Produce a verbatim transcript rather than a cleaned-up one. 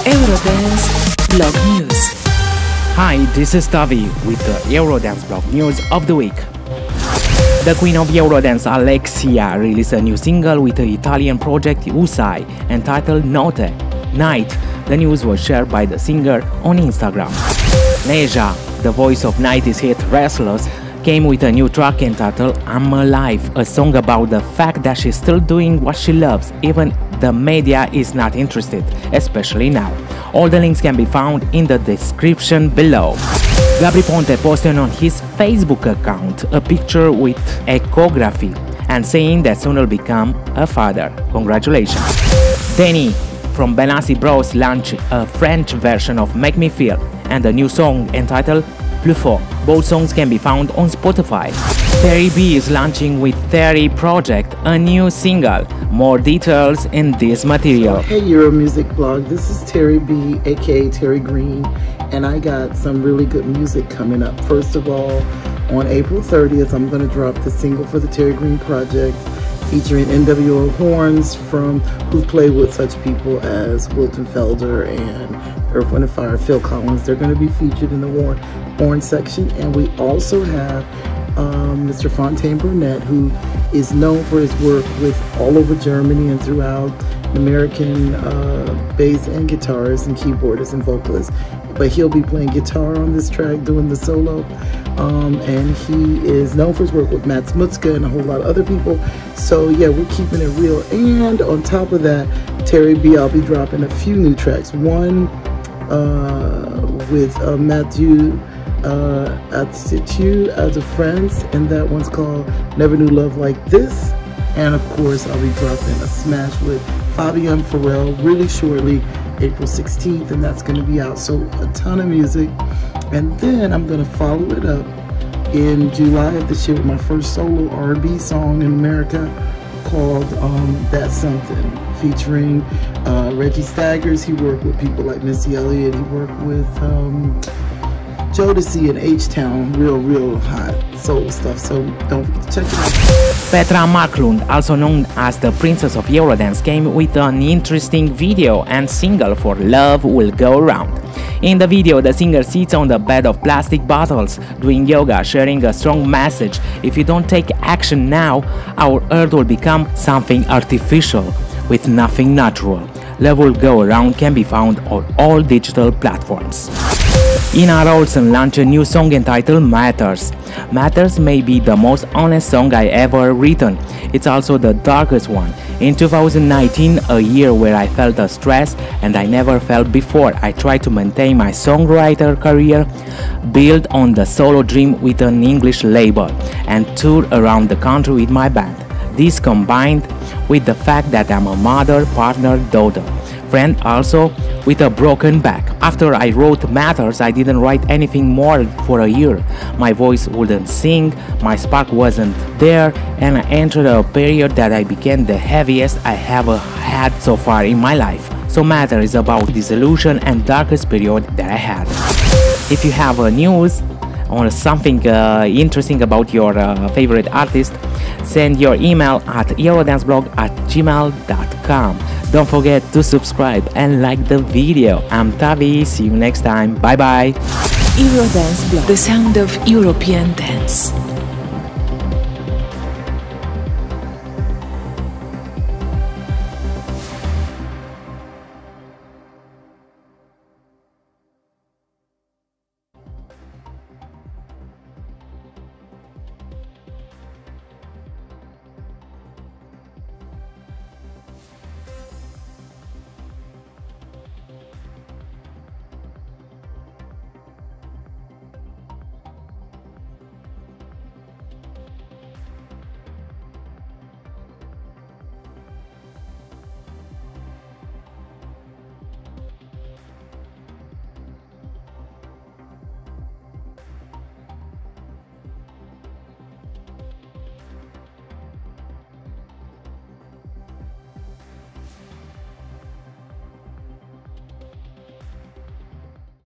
Eurodance Blog News. Hi, this is Tavi with the Eurodance Blog News of the week. The queen of Eurodance, Alexia, released a new single with the Italian project Usai entitled Notte, Night. The news was shared by the singer on Instagram. Neja, the voice of nineties hit Restless, came with a new track entitled I'm Alive, a song about the fact that she's still doing what she loves, even the media is not interested, especially now. All the links can be found in the description below. Gabry Ponte posted on his Facebook account a picture with echography and saying that soon will become a father. Congratulations. Danny from Benassi Bros launched a French version of Make Me Feel and a new song entitled Plus Fort. Both songs can be found on Spotify. Terry B is launching with Terry Project a new single. More details in this material. Hey Euro Music Blog, this is Terry B, aka Terry Green, and I got some really good music coming up. First of all, on April thirtieth, I'm going to drop the single for the Terry Green Project featuring N W O horns from who've played with such people as Wilton Felder and Earth, Wind and Fire, Phil Collins. They're going to be featured in the horn, horn section. And we also have um, Mister Fontaine Burnett, who is known for his work with all over Germany and throughout American uh, bass and guitarists and keyboardists and vocalists. But he'll be playing guitar on this track, doing the solo. Um, and he is known for his work with Mats Mutzke and a whole lot of other people. So yeah, we're keeping it real. And on top of that, Terry B, I'll be dropping a few new tracks. One uh, with uh, Matthew uh, Attitude out of France, and that one's called Never Knew Love Like This. And of course, I'll be dropping a smash with Fabian Farrell really shortly, April sixteenth, and that's going to be out. So a ton of music. And then I'm going to follow it up in July of this year with my first solo R and B song in America called um, That's Something, featuring uh, Reggie Staggers. He worked with people like Missy Elliott. He worked with um, Jodeci and H-Town, real, real hot soul stuff. So don't forget to check it out. Petra Marklund, also known as the Princess of Eurodance, came with an interesting video and single for Love Will Go Round. In the video, the singer sits on the bed of plastic bottles, doing yoga, sharing a strong message. If you don't take action now, our earth will become something artificial, with nothing natural. Love Will Go Around can be found on all digital platforms. Ina Rolson launched a new song entitled Matters. Matters may be the most honest song I ever written. It's also the darkest one. In two thousand nineteen, a year where I felt a stress and I never felt before, I tried to maintain my songwriter career, build on the solo dream with an English label, and tour around the country with my band. This combined with the fact that I'm a mother, partner, daughter, friend, also with a broken back. After I wrote Matters, I didn't write anything more for a year. My voice wouldn't sing, my spark wasn't there, and I entered a period that I became the heaviest I ever had so far in my life. So Matters is about disillusion and darkest period that I had. If you have a news or something uh, interesting about your uh, favorite artist, send your email at eurodanceblog at gmail dot com. Don't forget to subscribe and like the video. I'm Tavi, see you next time, bye bye. Eurodance Blog, the sound of European dance.